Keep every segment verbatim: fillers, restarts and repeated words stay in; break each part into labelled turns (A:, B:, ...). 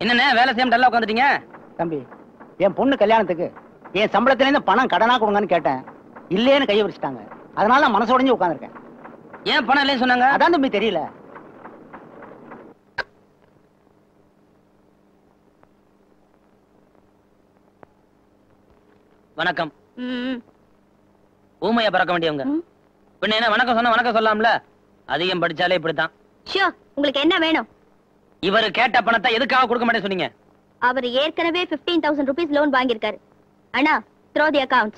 A: என்னண்ணே வேலை செய்யாம டல்லா உட்காந்துட்டீங்க?
B: தம்பி, என் பொண்ணு கல்யாணத்துக்கு என் சம்பளத்துல இருந்து பணம் கடனா கொடுங்கன்னு கேட்டேன். இல்லேன்னு கையை வச்சுட்டாங்க. அதனால நான் மனசு உடைஞ்சு உட்காந்துருக்கேன்.
A: ஏன் பணம் இல்லைன்னு சொன்னாங்க?
B: அதான் தம்பி தெரியல.
A: வணக்கம். ஊமையா பறக்க வேண்டியவங்க. பின்ன என்ன வணக்கம் சொன்ன வணக்கம் சொல்லலாம்ல? அதிகம் படிச்சாலே இப்படித்தான்.
C: உங்களுக்கு என்ன வேணும்?
A: இவரு கேட்ட பணத்தை எதுக்காக கொடுக்க மாட்டேன்னு சொன்னீங்க?
C: அவர் ஏற்கனவே fifteen thousand rupees லோன் வாங்கியிருக்காரு. அண்ணா, throw the accounts.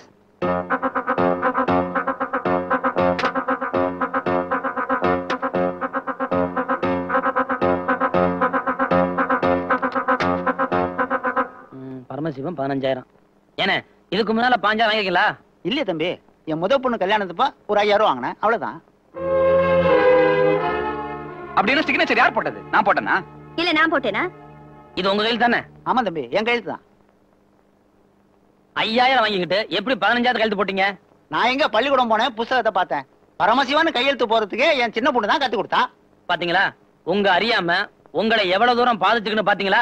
A: பரமசிவம் பதினஞ்சாயிரம். ஏன்னா இதுக்கு முன்னால பாஞ்சாயிரம் வாங்கிக்கலாம்?
B: இல்லையே தம்பி, என் முதல் பொண்ணு கல்யாணத்துப்பா ஒரு ஐயாயிரம் ரூபா வாங்கினேன், அவ்வளவுதான்.
D: அப்படின்னு சிக்னேச்சர் யார் போட்டது? நான் போட்டேனா?
C: இல்ல நான் போட்டேனா?
A: இது உங்க கையில் தானே?
B: ஆமா தம்பி, என் கையெழுத்து தான்.
A: ஐயாயிரம் வாங்கிக்கிட்டு எப்படி பதினஞ்சாயிரம் கையெழுத்து போட்டீங்க?
B: நான் எங்க பள்ளிக்கூடம் போனேன், புத்தகத்தை பார்த்தேன். பரமசிவான்னு கையெழுத்து போறதுக்கு என் சின்ன பொண்ணு தான் கத்து கொடுத்தா.
A: பாத்தீங்களா? உங்க அறியாம உங்களை எவ்வளவு தூரம் பாதிச்சுக்குன்னு பாத்தீங்களா?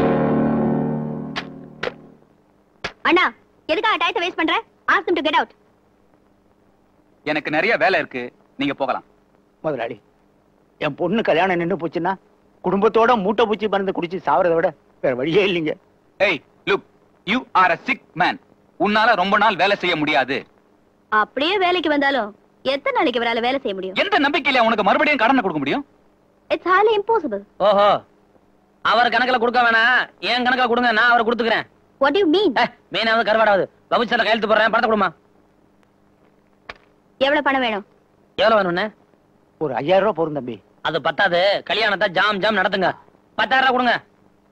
C: அண்ணா, எதுக்காக டயத்தை வேஸ்ட் பண்ற? ask him to get out.
D: எனக்கு நிறைய வேலை இருக்கு, நீங்க போகலாம்.
B: முதலாளி, என் பொண்ணு கல்யாணம் நின்று போச்சுன்னா குடும்பத்தோட மூட்டை பூச்சி பறந்து குடிச்சு சாவறதை விட வேற வழியே இல்லைங்க.
D: ஏய் look, you are a sick man. உன்னால ரொம்ப நாள் வேலை செய்ய முடியாது.
C: அப்படியே வேலைக்கு வந்தாலும் எத்தனை நாளைக்கு இவரால வேலை செய்ய முடியும்?
D: எந்த நம்பிக்கையில உனக்கு மறுபடியும் கடனை கொடுக்க முடியும்?
C: It's highly impossible.
A: ஓஹோ, அவர் கணக்குல கொடுக்க வேணாம், என் கணக்குல கொடுங்க, நான் அவரை கொடுத்துக்கிறேன்.
C: What do you mean?
A: மீனாவது கருவாடாவது பபுச்சல கையெழுத்து போடுறேன், பணத்தை கொடுமா.
C: எவ்வளவு பணம் வேணும்?
A: எவ்வளவு வேணும்னு?
B: ஒரு ஐயாயிரம் ரூபாய் போரும் தம்பி.
A: அது பத்தாது, கல்யாணத்தை ஜாம் ஜாம் நடத்துங்க. பத்தாயிரம் ரூபாய் கொடுங்க.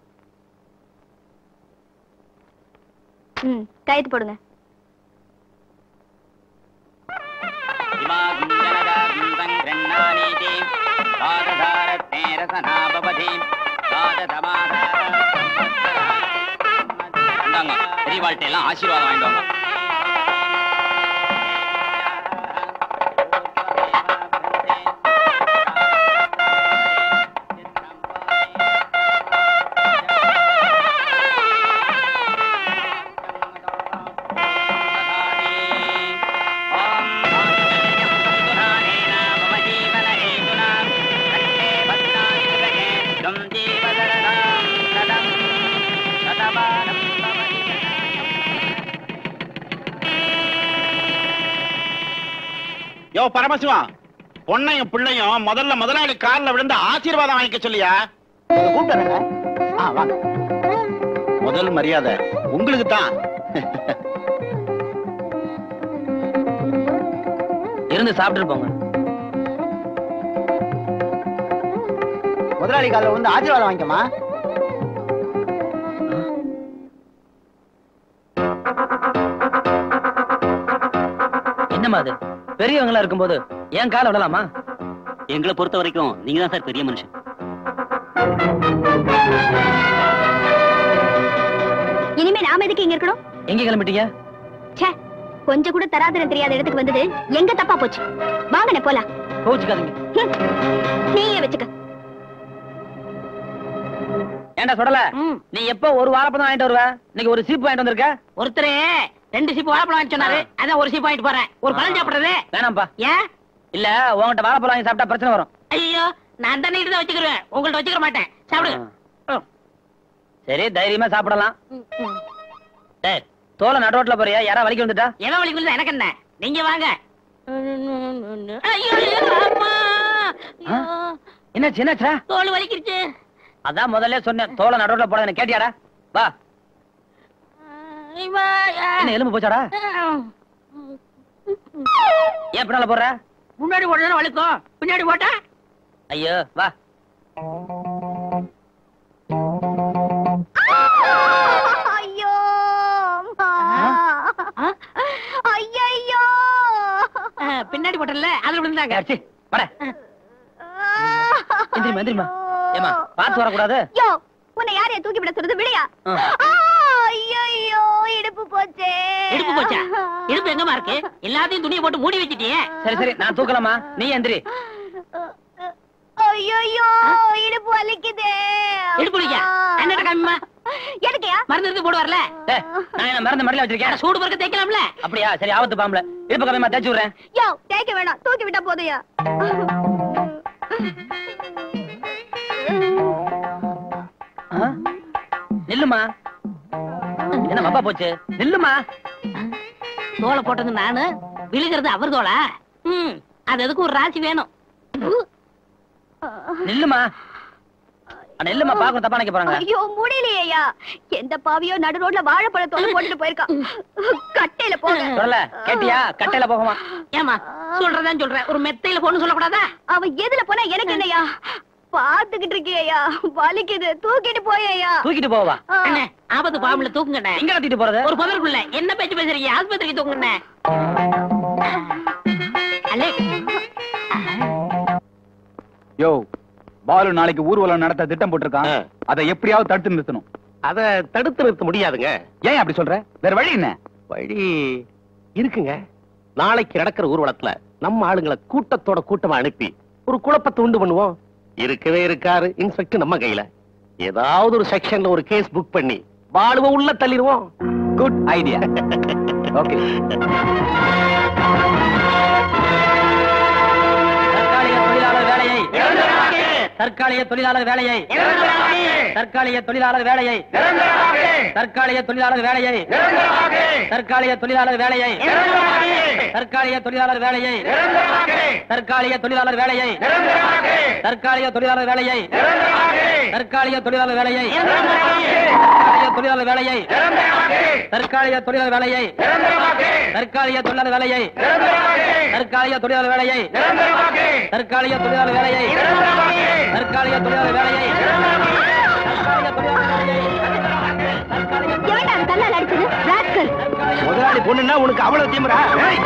C: ம், கையெழுத்து போடுங்க.
A: பெரியவாழ்கிட்ட எல்லாம் ஆசீர்வாதம் வாங்கிட்டு வாங்க.
E: யோ பரமசிவா, பொண்ணையும் பிள்ளையும் முதல்ல முதலாளி கார்ல விழுந்து ஆசீர்வாதம் வாங்கிக்க சொல்லியா? முதல் மரியாதை உங்களுக்கு தான்.
A: இருந்து சாப்பிட்டு போங்க.
B: முதலாளி காலில் விழுந்து ஆசீர்வாதம் வாங்கிக்கமா.
A: என்னமா அது? பெரியவங்களா இருக்கும்போது ஏன் கால விடலாமா?
F: எங்களை பொறுத்த வரைக்கும் நீங்க தான் சார் பெரிய மனுஷன்.
C: இனிமே நாம எதுக்கு இங்க இருக்கணும்?
A: எங்க கிளம்பிட்டீங்க?
C: ச்சே, கொஞ்சம் கூட தராதரம் தெரியாத இடத்துக்கு வந்தது எங்க தப்பா போச்சு. வாங்கனே போலாம்.
A: கோச்சுக்காதீங்க.
C: நீயே வச்சுக்க.
A: ஏண்டா சொல்லல, நீ எப்ப ஒரு வாழைப்பழம் வாங்கிட்டு வருவ? இன்னைக்கு ஒரு சீப்பு வாங்கிட்டு வந்திருக்க.
G: ஒருத்தரே ரெண்டு சீப்பு வாழைப்பழம் வாங்கி சொன்னாரு, அதான் ஒரு சீப்பு வாங்கிட்டு போறேன். ஒரு பழம் சாப்பிடுறது
A: வேணாம்பா.
G: ஏன்
A: இல்ல, உங்ககிட்ட வாழைப்பழம் வாங்கி சாப்பிட்டா பிரச்சனை வரும்.
G: ஐயோ, நான் தானே இருந்து வச்சுக்கிறேன், உங்கள்ட்ட வச்சுக்க மாட்டேன். சாப்பிடுங்க.
A: சரி, தைரியமா சாப்பிடலாம். சரி, தோலை நடுரோட்ல போறியா? யாரா வலிக்கு வந்துட்டா?
G: எவன் வலிக்கு வந்து எனக்கு என்ன? நீங்க வாங்க.
A: என்னாச்சு என்னாச்சா?
G: தோல் வலிக்கிருச்சு.
A: அதான் முதல்ல சொன்னேன், தோலை நடுரோட்ல போட. கேட்டியாடா? வா. என்ன எலும்பு போச்சாடா? ஏன் பின்னால போடுற?
G: முன்னாடி போட்டா வலிக்கும், பின்னாடி போட்டா?
A: ஐயோ, வா.
C: ஐயோ, ஐயோ,
G: பின்னாடி போட்டல அதுல விழுந்தாங்க.
A: வர எந்திரிமா எந்திரிமா. ஏமா பாத்து வரக்கூடாது.
C: யோ, உன்னை யாரைய தூக்கி விட சொல்றது? விளையா? ஐயோ, இடுப்பு போச்சே.
G: இடுப்பு போச்சா? இடுப்பு எங்கமா இருக்கு? எல்லாத்தையும் துணியை போட்டு மூடி வச்சிட்டியே.
A: சரி சரி, நான் தூக்கலாமா? நீ எந்திரி.
C: ஐயோ இடுப்பு வலிக்குதே.
G: இடுப்பு வலிக்கா? என்னடா காமிமா?
C: எதுக்குயா?
G: மருந்து எடுத்து போடு வரல.
A: டேய், நான் என்ன மருந்து மடியில வச்சிருக்கேன்?
G: சூடு பறக்க தேய்க்கலாம்ல?
A: அப்படியா? சரி, ஆபத்து பாம்பல. இடுப்பு கம்மியமா தேய்ச்சு விடுறேன்.
C: யோ, தேய்க்க வேணாம், தூக்கி விட்டா போதுயா.
A: ஆ? நில்லுமா. என்ன மப்பா போச்சு? நில்லுமா.
G: தோலை போட்டது நானு, விழுகிறது அவர் தோலா? ம், அது அதுக்கு ஒரு ராசி வேணும்.
A: நில்லுமா. நெல்லுமா பாக்க தப்பா நினைக்க போறாங்க.
C: ஐயோ முடியலையா? எந்த பாவியோ நடு ரோட்ல வாழைப்பழத்தோட போட்டுட்டு போயிருக்கான். கட்டையில போங்க.
A: சொல்லல கேட்டியா? கட்டையில போகுமா?
G: ஏமா சொல்றதான் சொல்றேன், ஒரு மெத்தையில போன்னு சொல்லக்கூடாதா?
C: அவன் எதுல போனா எனக்கு என்னையா? பாத்துக்கிட்டு இருக்கியா? வலிக்குது, தூக்கிட்டு போயா.
A: தூக்கிட்டு போவா?
G: அண்ணே, ஆபத்து பாம்புல தூக்குங்கண்ணே.
A: எங்க கட்டிட்டு போறது?
G: ஒரு புதருக்குள்ள. என்ன பேச்சு பேசுறீங்க? ஆஸ்பத்திரிக்கு தூக்குங்கண்ணே. அல்லே
D: யோ, பாலு நாளைக்கு ஊர்வலம் நடத்த திட்டம் போட்டிருக்கான். அதை எப்படியாவது தடுத்து நிறுத்தணும்.
H: அத தடுத்து நிறுத்த முடியாதுங்க.
D: ஏன் அப்படி சொல்ற? வேற வழி என்ன?
H: வழி இருக்குங்க. நாளைக்கு நடக்கிற ஊர்வலத்துல நம்ம ஆளுங்களை கூட்டத்தோட கூட்டமா அனுப்பி ஒரு குழப்பத்தை உண்டு பண்ணுவோம். இருக்கவே இருக்காரு இன்ஸ்பெக்டர் நம்ம கையில. ஏதாவது ஒரு செக்ஷன்ல ஒரு கேஸ் புக் பண்ணி பாலுவை உள்ள தள்ளிடுவோம்.
D: Good idea. ஓகே.
A: தற்காலிக தொழிலாளர் வேலையை தற்காலிக தொழிலாளர் வேலையை தற்காலிக தொழிலாளர் வேலையை தற்காலிக தொழிலாளர் வேலையை தற்காலிக தொழிலாளர் வேலையை தற்காலிக தொழிலாளர் வேலையை தற்காலிக தொழிலாளர் வேலையை தற்காலிக தொழிலாளர் வேலையை தொழிலாளர் வேலையை தற்காலிக தொழிலாளர் வேலையை தற்காலிக தொழிலாளர் வேலையை தற்காலிக தொழிலாளர் வேலையை தற்காலிக தொழிலாளர் வேலையை தற்காலிக தொழிலாளர் வேலையை
C: ஏன்டா கல்லால் அடிச்சது? ராஸ்கல்.
H: முதலாளி பொண்ணுன்னா உனக்கு அவ்வளவு தீமரா?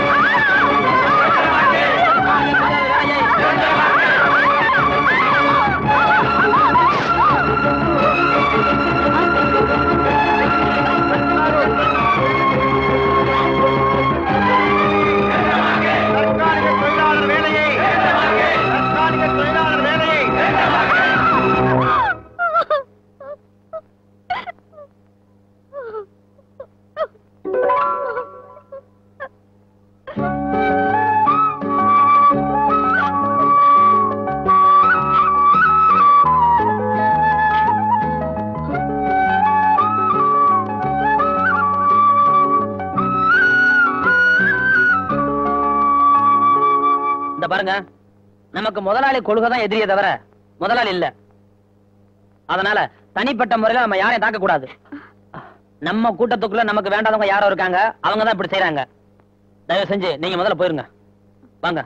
A: பாருங்க, நமக்கு முதலாளி கொள்கை தான் எதிரியே தவிர முதலாளி இல்ல. அதனால தனிப்பட்ட முறையில நம்ம யாரையும் தாக்க கூடாது. நம்ம கூட்டத்துக்குள்ள நமக்கு வேண்டாதவங்க யாரோ இருக்காங்க, அவங்க தான் இப்படி செய்யறாங்க. தயவு செஞ்சு நீங்க முதல்ல போயிருங்க. வாங்க.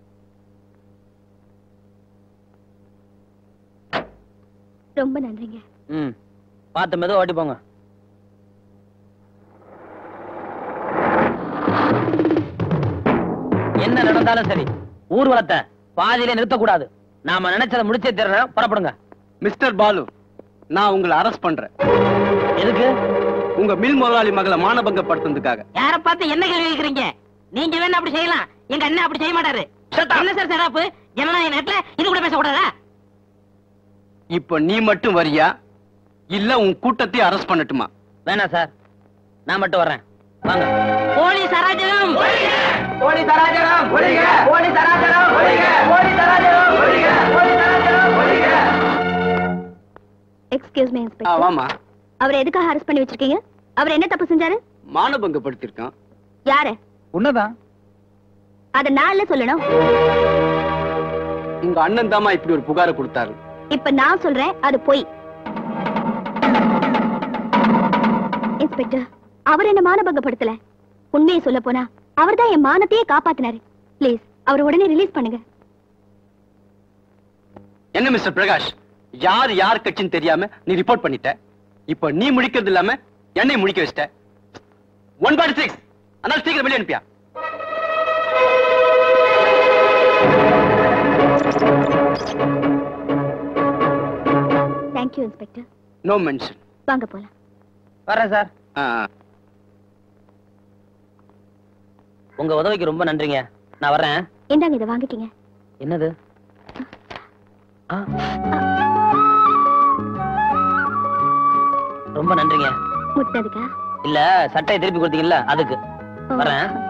C: ரொம்ப நன்றிங்க.
A: ம், பார்த்து மெதுவா ஓட்டி போங்க. என்ன நடந்தாலும் சரி, ஊர்வலத்தை பாதியிலே நிறுத்தக்கூடாது. நாம நினைச்சதை முடிச்சே தரணும். புறப்படுங்க.
H: மிஸ்டர் பாலு, நான் உங்களை அரெஸ்ட் பண்றேன்.
A: எதுக்கு?
H: உங்க மில் முதலாளி மகளை மானபங்கப்படுத்துறதுக்காக.
G: யார பார்த்து என்ன கேள்வி கேக்குறீங்க? நீங்க வேணா அப்படி செய்யலாம், எங்க அண்ணன் அப்படி செய்ய மாட்டாரு. என்ன சார் செட்டப்? ஜனநாயக நாட்டுல இது கூட பேசக்கூடாதா?
H: இப்ப நீ மட்டும் வரியா இல்ல உன் கூட்டத்தை அரெஸ்ட் பண்ணட்டுமா?
A: வேணாம் சார், நான் மட்டும் வர்றேன். வாங்க.
G: போலீஸ் அராஜகம்!
A: போலீஸ் அராஜகம்! போலீஸ் அராஜகம்! போலீஸ் அராஜகம்!
C: Excuse me
H: ah,
C: inspector.
H: வாமா.
C: அவரை எதுக்காக அரெஸ்ட் பண்ணி வச்சிருக்கீங்க? அவர் என்ன தப்பு செஞ்சாரு?
H: மானபங்கப்படுத்திருக்கான்.
C: யாரு?
D: உன்னதான்.
C: அத நான்ல சொல்லணும்.
H: உங்க அண்ணன் தாமா இப்படி ஒரு புகாரை கொடுத்தாரு.
C: இப்ப நான் சொல்றேன், அது பொய். இன்ஸ்பெக்டர், அவர் என்ன மானபங்கப்படுத்தல. உண்மையை சொல்ல போனா அவர் தான் என் மானத்தையே காப்பாத்தினாரு. பிளீஸ் அவர் உடனே ரிலீஸ் பண்ணுங்க.
H: என்ன மிஸ்டர் பிரகாஷ், யார் யார் கட்சின்னு தெரியாம நீ ரிப்போர்ட் பண்ணிட்ட. இப்ப நீ முடிக்கிறது இல்லாம என்னை முடிக்க வச்சிட்ட. ஒன் பாடி சிக்ஸ். அதனால சீக்கிரம் வெளியே அனுப்பியா.
C: Thank you inspector.
H: No mention.
C: வாங்க போலாம்.
A: வர்றேன் சார்.
H: ஆ,
A: உங்க உதவிக்கு ரொம்ப நன்றிங்க. நான் வர்றேன்.
C: இந்தாங்க, இதை வாங்கிக்கீங்க.
A: என்னது? ரொம்ப நன்றிங்க.
C: முட்டினதுக்கா?
A: இல்ல சட்டையை திருப்பி கொடுத்தீங்கல்ல அதுக்கு வரேன்.